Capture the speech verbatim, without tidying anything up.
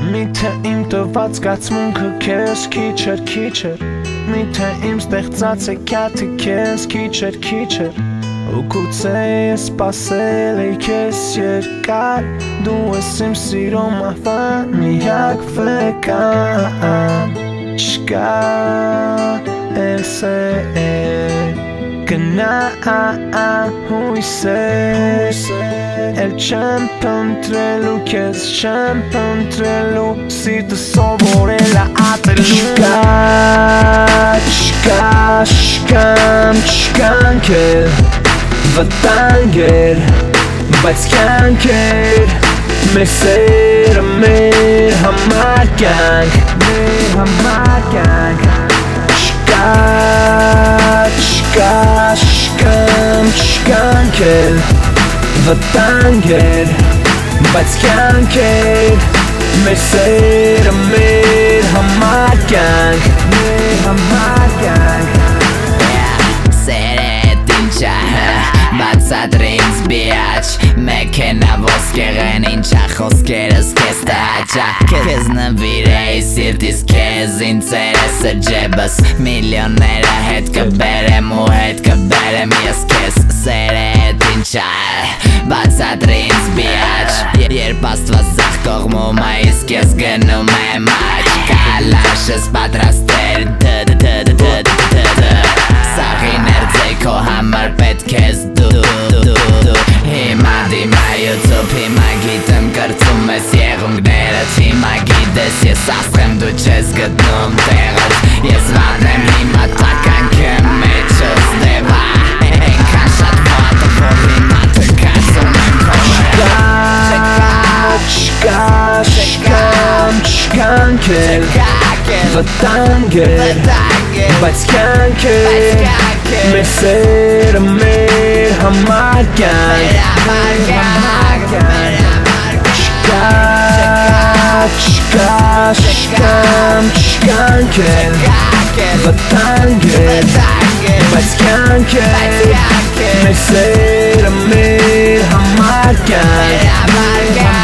Միթե իմ տված զգացմունքը քեզ քիչ էր, քիչ էր Միթե իմ ստեղծած հեքիաթը քեզ քիչ էր, քիչ էր Ու գուցե ես սպասել էի քեզ երկար Դու ես իմ սիրո մահվան միակ վկան Չկա ես է Գնա հույսեր Էլ չեմ փնտրելու քեզ չեմ փնտրելու Սիրտը սովորել ա ատելու Չկա, չկա, չկամ, չկանքել Վտանգեր, բայց կյանքեր Մեր սերը մեր համար կյանք Մեր համար կյանք Չկա, չկա, չկամ, չկանքել Վտանգեր, բայց կյանքեր Մեր սերը մեր համար կյանք Մեր համար կյանք Սերետ ինչա բացատրի ինձ բիաչ Մեքենա ոսկեղեն ինչա խոսքերս կեզ տաճա Կեզ նվիրեի սիրտիս կեզ ինձ երեսը ջեբս Միլիոնները հետ կբերեմ ու հետ կբերեմ ես կեզ Սերետ ինչա բացատրի ինձ բիաչ Երբ աստված զախ կողմում ա իսկ ես գնում եմ աչ Կալաշս պատրաստեր Սաղիներ ձեքո համար պետք ես դու Հիմա դիմա YouTube, հիմա գիտեմ կրծում ես եղունգներըդ Հիմա գիտես ես ասխեմ դու չես գտնում տեղըդ Ես վանեմ հիմա տականքը մեջս դևա Ենքան շատ վատը որ հիմա թկացում եմ կողմերը Չկա, չկամ, չկանքել Վտանգեր, բայց կյանքեր Մեր սերը մեր համար կյանք Չկա, չկա, չկամ, չկանքել Վտանգեր, բայց կյանքեր Մեր սերը մեր համար կյանք